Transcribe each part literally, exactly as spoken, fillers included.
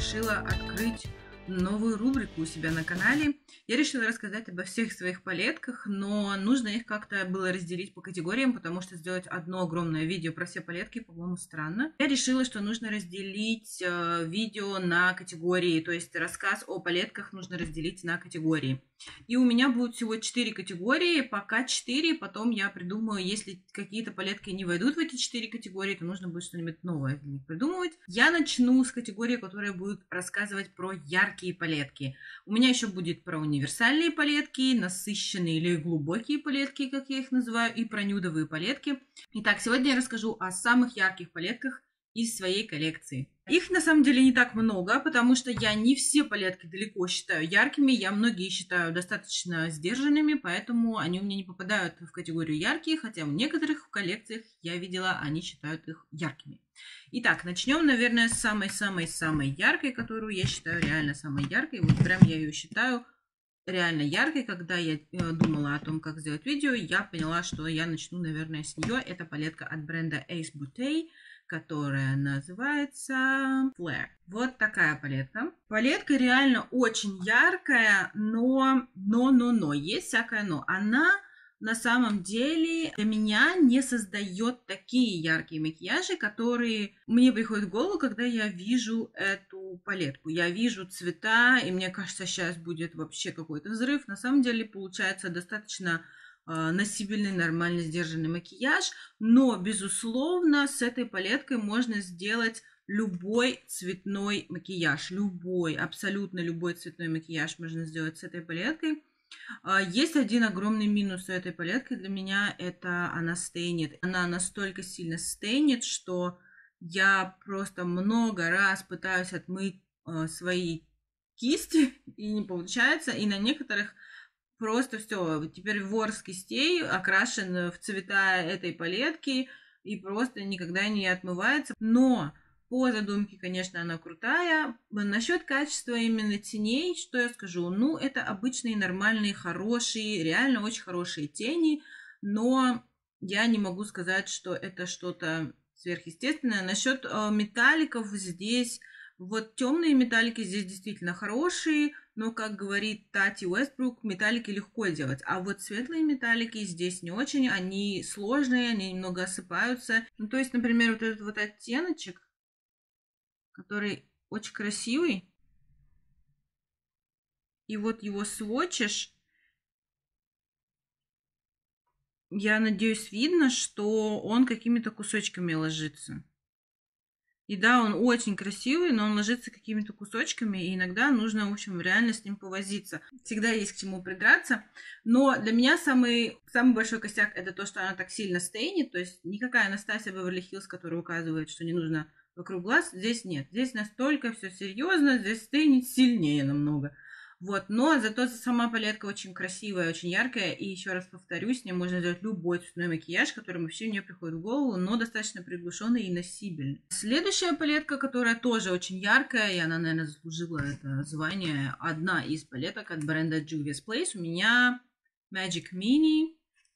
решила открыть новую рубрику у себя на канале. Я решила рассказать обо всех своих палетках, но нужно их как-то было разделить по категориям, потому что сделать одно огромное видео про все палетки, по-моему, странно. Я решила, что нужно разделить э, видео на категории, то есть рассказ о палетках нужно разделить на категории. И у меня будет всего четыре категории, пока четыре, потом я придумаю, если какие-то палетки не войдут в эти четыре категории, то нужно будет что-нибудь новое для них придумывать. Я начну с категории, которая будет рассказывать про яркие палетки. У меня еще будет про универсальные палетки, насыщенные или глубокие палетки, как я их называю, и про нюдовые палетки. Итак, сегодня я расскажу о самых ярких палетках из своей коллекции. Их на самом деле не так много, потому что я не все палетки далеко считаю яркими, я многие считаю достаточно сдержанными, поэтому они у меня не попадают в категорию яркие, хотя у некоторых в коллекциях я видела, они считают их яркими. Итак, начнем, наверное, с самой-самой-самой яркой, которую я считаю реально самой яркой. Вот прям я ее считаю реально яркой. Когда я думала о том, как сделать видео, я поняла, что я начну, наверное, с нее. Это палетка от бренда Ace Beauté, которая называется Flare. Вот такая палетка. Палетка реально очень яркая, но, но, но, но, есть всякое но. Она на самом деле для меня не создает такие яркие макияжи, которые мне приходят в голову, когда я вижу эту палетку. Я вижу цвета, и мне кажется, сейчас будет вообще какой-то взрыв. На самом деле получается достаточно носибельный, нормально сдержанный макияж, но, безусловно, с этой палеткой можно сделать любой цветной макияж, любой, абсолютно любой цветной макияж можно сделать с этой палеткой. Есть один огромный минус у этой палетки для меня, это она стейнит. Она настолько сильно стейнит, что я просто много раз пытаюсь отмыть свои кисти, и не получается, и на некоторых просто все, теперь ворс кистей окрашен в цвета этой палетки и просто никогда не отмывается. Но по задумке, конечно, она крутая. Насчет качества именно теней, что я скажу? Ну, это обычные, нормальные, хорошие, реально очень хорошие тени, но я не могу сказать, что это что-то сверхъестественное. Насчет э, металликов здесь, вот темные металлики здесь действительно хорошие, но, как говорит Тати Уэстбрук, металлики легко делать. А вот светлые металлики здесь не очень, они сложные, они немного осыпаются. Ну, то есть, например, вот этот вот оттеночек, который очень красивый, и вот его сводчишь, я надеюсь, видно, что он какими-то кусочками ложится. И да, он очень красивый, но он ложится какими-то кусочками, и иногда нужно, в общем, реально с ним повозиться. Всегда есть к чему придраться. Но для меня самый, самый большой косяк — это то, что она так сильно стейнит. То есть никакая Анастасия Беверли Хиллз, которая указывает, что не нужно вокруг глаз, здесь нет. Здесь настолько все серьезно, здесь стейнит сильнее намного. Вот, но зато сама палетка очень красивая, очень яркая, и еще раз повторюсь, с ней можно сделать любой цветной макияж, который вообще не приходит в голову, но достаточно приглушенный и носибельный. Следующая палетка, которая тоже очень яркая, и она, наверное, заслужила это звание, одна из палеток от бренда Juvia's Place, у меня Magic Mini,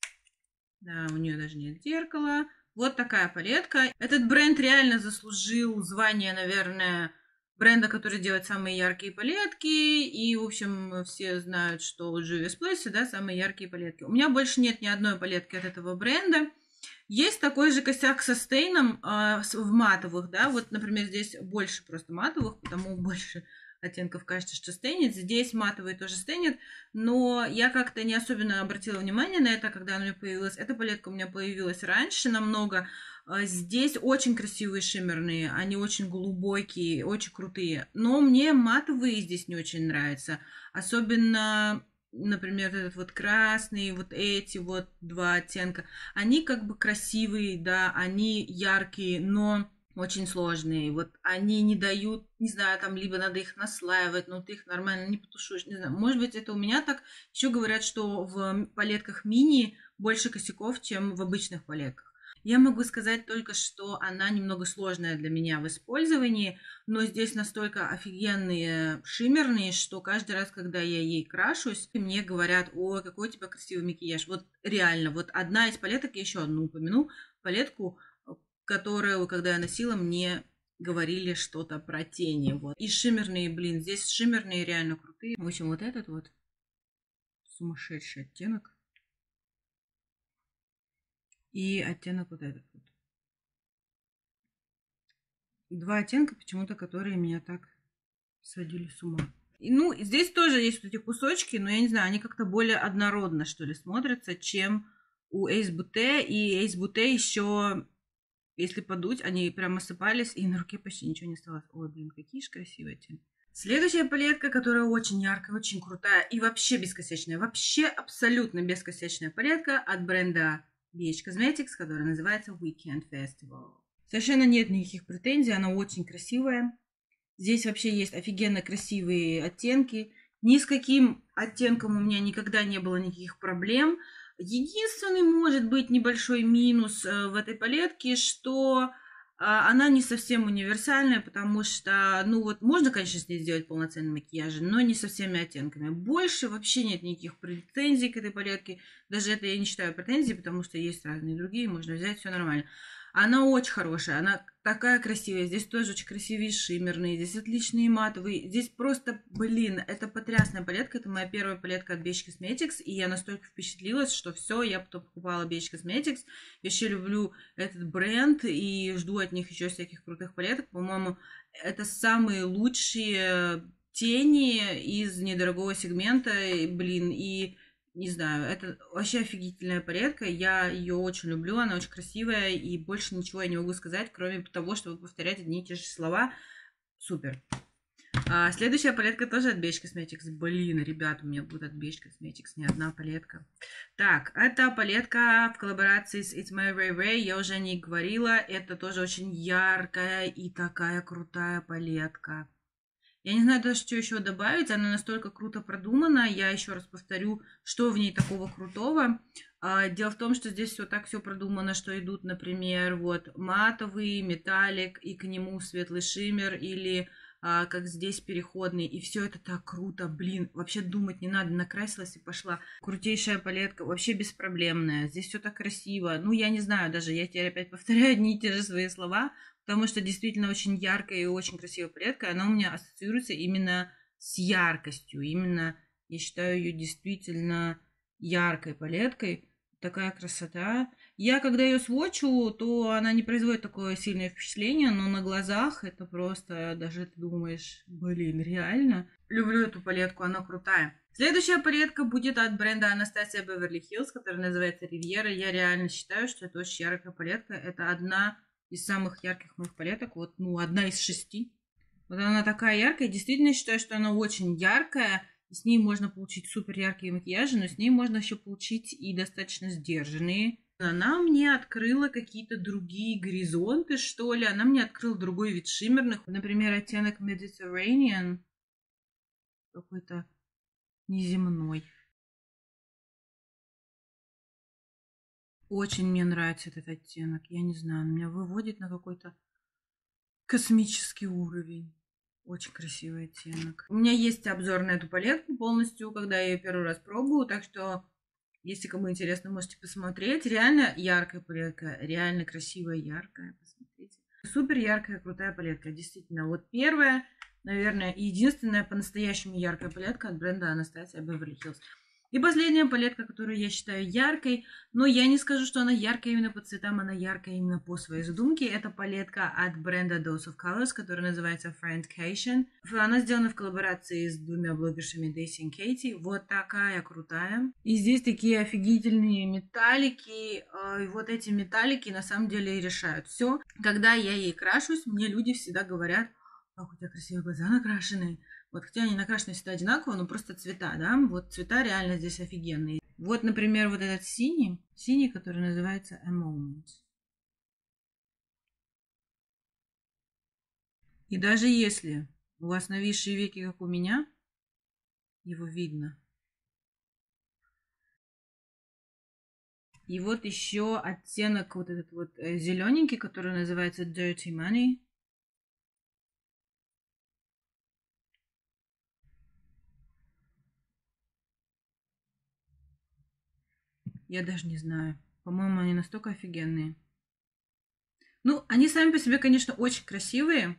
да, у нее даже нет зеркала. Вот такая палетка. Этот бренд реально заслужил звание, наверное, бренда, который делает самые яркие палетки, и, в общем, все знают, что у Juvia's Place, да, самые яркие палетки. У меня больше нет ни одной палетки от этого бренда. Есть такой же косяк со стейном э, в матовых, да, вот, например, здесь больше просто матовых, потому больше оттенков кажется, что стейнит. Здесь матовые тоже стейнит, но я как-то не особенно обратила внимание на это, когда она у меня появилась. Эта палетка у меня появилась раньше намного. Здесь очень красивые шиммерные, они очень глубокие, очень крутые. Но мне матовые здесь не очень нравятся. Особенно, например, этот вот красный, вот эти вот два оттенка. Они как бы красивые, да, они яркие, но очень сложные. Вот они не дают, не знаю, там либо надо их наслаивать, но ты их нормально не потушишь, не знаю. Может быть, это у меня так. Еще говорят, что в палетках мини больше косяков, чем в обычных палетках. Я могу сказать только, что она немного сложная для меня в использовании, но здесь настолько офигенные шиммерные, что каждый раз, когда я ей крашусь, мне говорят: о, какой у тебя красивый макияж. Вот реально, вот одна из палеток, я еще одну упомяну, палетку, которую, когда я носила, мне говорили что-то про тени. Вот. И шиммерные, блин, здесь шиммерные реально крутые. В общем, вот этот вот сумасшедший оттенок. И оттенок вот этот вот. Два оттенка почему-то, которые меня так сводили с ума. И, ну, здесь тоже есть вот эти кусочки, но я не знаю, они как-то более однородно, что ли, смотрятся, чем у Ace Beauté. И Ace Beauté еще, если подуть, они прям осыпались, и на руке почти ничего не осталось. Ой, блин, какие же красивые оттенки. Следующая палетка, которая очень яркая, очень крутая и вообще бескосячная. Вообще абсолютно бескосячная палетка от бренда би эйч Cosmetics, которая называется Weekend Festival. Совершенно нет никаких претензий, она очень красивая. Здесь вообще есть офигенно красивые оттенки. Ни с каким оттенком у меня никогда не было никаких проблем. Единственный, может быть, небольшой минус в этой палетке, что она не совсем универсальная, потому что, ну вот, можно, конечно, с ней сделать полноценный макияж, но не со всеми оттенками. Больше вообще нет никаких претензий к этой палетке. Даже это я не считаю претензией, потому что есть разные другие, можно взять, все нормально. Она очень хорошая, она такая красивая. Здесь тоже очень красивые шиммерные, здесь отличные матовые. Здесь просто, блин, это потрясная палетка. Это моя первая палетка от би эйч Cosmetics. И я настолько впечатлилась, что все, я потом покупала би эйч Cosmetics. Еще люблю этот бренд и жду от них еще всяких крутых палеток. По-моему, это самые лучшие тени из недорогого сегмента. И, блин, и... Не знаю, это вообще офигительная палетка, я ее очень люблю, она очень красивая, и больше ничего я не могу сказать, кроме того, чтобы повторять одни и те же слова. Супер. А следующая палетка тоже от би эйч Cosmetics. Блин, ребят, у меня будет от би эйч Cosmetics не одна палетка. Так, это палетка в коллаборации с It's My Ray Ray, я уже о ней говорила, это тоже очень яркая и такая крутая палетка. Я не знаю даже, что еще добавить. Она настолько круто продумана. Я еще раз повторю, что в ней такого крутого. Дело в том, что здесь все так все продумано, что идут, например, вот матовый, металлик, и к нему светлый шиммер, или а, как здесь переходный. И все это так круто. Блин, вообще думать не надо. Накрасилась и пошла. Крутейшая палетка, вообще беспроблемная. Здесь все так красиво. Ну, я не знаю даже, я теперь опять повторяю одни и те же свои слова, потому что действительно очень яркая и очень красивая палетка. Она у меня ассоциируется именно с яркостью. Именно, я считаю ее действительно яркой палеткой. Такая красота. Я, когда ее сводчу, то она не производит такое сильное впечатление, но на глазах это просто, даже ты думаешь, блин, реально? Люблю эту палетку, она крутая. Следующая палетка будет от бренда Anastasia Beverly Hills, которая называется Riviera. Я реально считаю, что это очень яркая палетка. Это одна из самых ярких моих палеток. Вот, ну, одна из шести. Вот она такая яркая. Действительно считаю, что она очень яркая. И с ней можно получить супер яркие макияжи, но с ней можно еще получить и достаточно сдержанные. Она мне открыла какие-то другие горизонты, что ли. Она мне открыла другой вид шиммерных. Например, оттенок Mediterranean. Какой-то неземной. Очень мне нравится этот оттенок. Я не знаю, он меня выводит на какой-то космический уровень. Очень красивый оттенок. У меня есть обзор на эту палетку полностью, когда я ее первый раз пробую, так что, если кому интересно, можете посмотреть. Реально яркая палетка, реально красивая, яркая, посмотрите. Супер яркая, крутая палетка, действительно. Вот первая, наверное, и единственная по-настоящему яркая палетка от бренда Anastasia Beverly Hills. И последняя палетка, которую я считаю яркой, но я не скажу, что она яркая именно по цветам, она яркая именно по своей задумке. Это палетка от бренда Dose of Colors, которая называется Friendcation. Она сделана в коллаборации с двумя блогершами Дейси и Кейти. Вот такая крутая. И здесь такие офигительные металлики. И вот эти металлики на самом деле и решают все. Когда я ей крашусь, мне люди всегда говорят: как у тебя красивые глаза накрашенные. Вот, хотя они накрашены всегда одинаково, но просто цвета, да, вот цвета реально здесь офигенные. Вот, например, вот этот синий, синий, который называется A Moment. И даже если у вас нависшие веки, как у меня, его видно. И вот еще оттенок вот этот вот зелененький, который называется Dirty Money. Я даже не знаю. По-моему, они настолько офигенные. Ну, они сами по себе, конечно, очень красивые,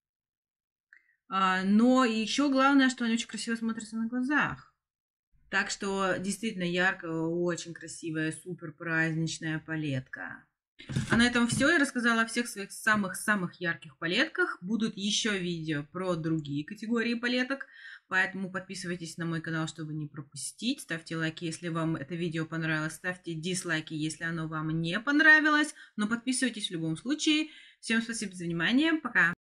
а, но еще главное, что они очень красиво смотрятся на глазах. Так что действительно яркая, очень красивая, супер праздничная палетка. А на этом все. Я рассказала о всех своих самых-самых ярких палетках. Будут еще видео про другие категории палеток. Поэтому подписывайтесь на мой канал, чтобы не пропустить. Ставьте лайки, если вам это видео понравилось. Ставьте дизлайки, если оно вам не понравилось. Но подписывайтесь в любом случае. Всем спасибо за внимание. Пока!